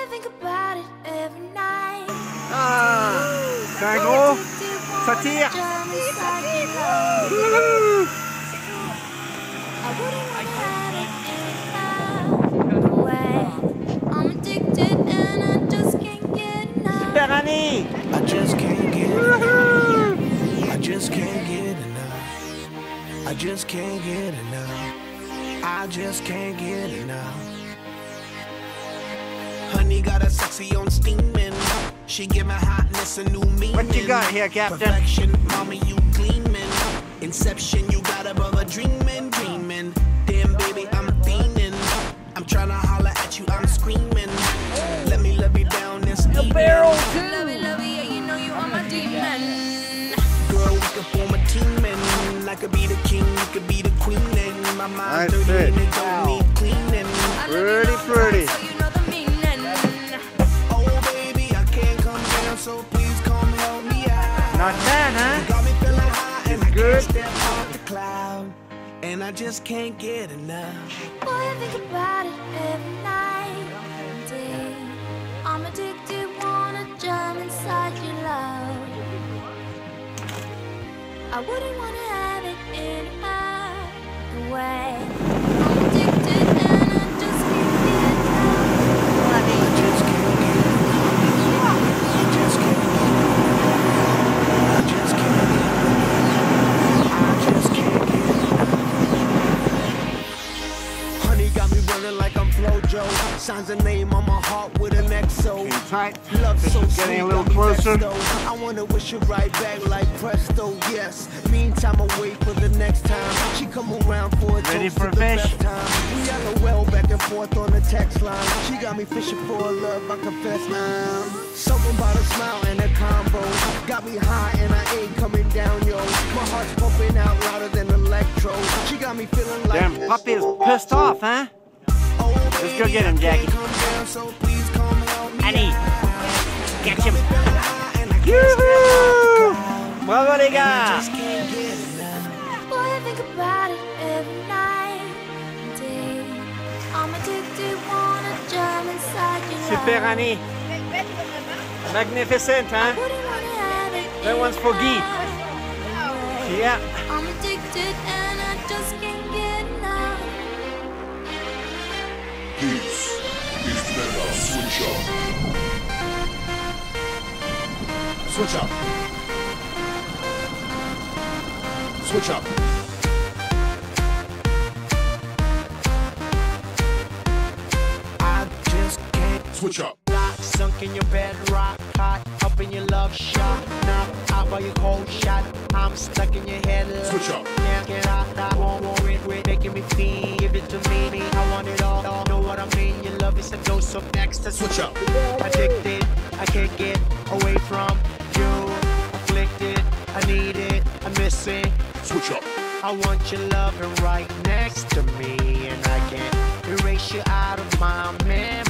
think about it every night. Tango, Satir. I wouldn't want to have it any other way. I'm addicted and I just can't get enough. Perani. I just can't get enough. I just can't get enough. I just can't get enough. I just can't get enough. Honey got a sexy on steaming. She give my hotness a new meaning. What you got here, Captain? Perfection, mommy, you gleaming. Inception, you got above a dreaming, dreaming. Damn, baby, I'm fiending. I'm trying to holler at you, I'm screaming. Let me love you down this evening. Barrel Love it, yeah, you know you are my demon. Girl, we could form a team and I could be the king, you could be the queen. And my mind's Nice dirty and fit. it don't need cleaning. Pretty, pretty. So you know the meaning. Oh baby, I can't come down, so please come help me out. Not bad, You huh? got me feeling high and I good. can't step off the cloud. And I just can't get enough. Boy, I think about it every night. Indeed, I'm addicted, wanna jump inside your love. I wouldn't wanna have it any other way. I'm addicted and I just can't get enough. I just can't get enough. I just can't get enough. I just can't get enough. I just can't get enough. Honey got me running like I'm Flojo. Signs a name on my heart with an XO. Tight. Love so Getting sweet, a little got me closer. vexed, though. I wanna wish it right back like presto, yes. Meantime, I wait for the next time she come around for a Ready toast for to the fish? best time. We LOL back and forth on the text line. She got me fishing for a love, I confess now. Something about a smile and a combo got me high and I ain't coming down, yo. My heart's pumping out louder than electro. She got me feeling like Damn, puppy is pissed off, huh? oh, Let's go get him, Jackie. come down, so please come help me Annie, out. catch him. And I can't Yoo-hoo! Bravo, les I gars! just can't get enough. Boy, I think about it every night. Indeed, I'm addicted, wanna jump inside your love. Super, Annie. Magnificent, huh? Wouldn't wanna have it That one's for Guy. any other Yeah. I'm addicted and I just can't get enough. This is Mega Switch Up. Switch up. Switch up. I just can't Switch up. sunk in your bed, rock hot, up in your love shot. Now out by your cold shot, I'm stuck in your head. Switch up. Can't get out, I won't worry, making me feel. Give it to me, I want it all. Know what I mean? Your love is a dose of next. Switch up. Addicted, I can't get away from you. Afflicted, I need it, I miss it. Switch up. I want your loving right next to me, and I can't erase you out of my memory.